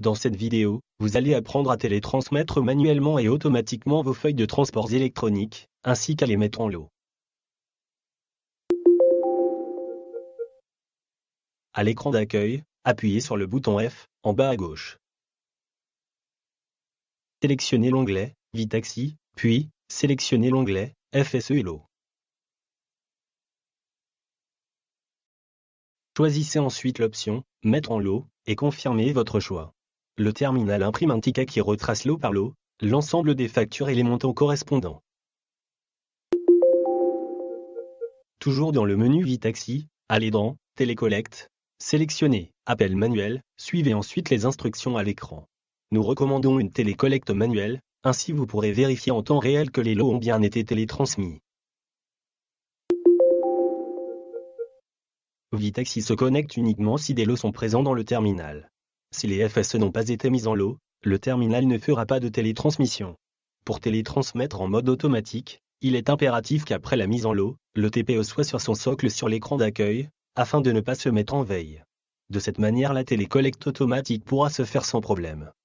Dans cette vidéo, vous allez apprendre à télétransmettre manuellement et automatiquement vos feuilles de transports électroniques, ainsi qu'à les mettre en lot. À l'écran d'accueil, appuyez sur le bouton F, en bas à gauche. Sélectionnez l'onglet « Vitaxi », puis, sélectionnez l'onglet « FSE et lot ». Choisissez ensuite l'option « Mettre en lot » et confirmez votre choix. Le terminal imprime un ticket qui retrace lot par lot, l'ensemble des factures et les montants correspondants. Toujours dans le menu Vitaxi, allez dans « Télécollecte », sélectionnez « Appel manuel », suivez ensuite les instructions à l'écran. Nous recommandons une télécollecte manuelle, ainsi vous pourrez vérifier en temps réel que les lots ont bien été télétransmis. Vitaxi se connecte uniquement si des lots sont présents dans le terminal. Si les FSE n'ont pas été mis en lot, le terminal ne fera pas de télétransmission. Pour télétransmettre en mode automatique, il est impératif qu'après la mise en lot, le TPE soit sur son socle sur l'écran d'accueil, afin de ne pas se mettre en veille. De cette manière, la télécollecte automatique pourra se faire sans problème.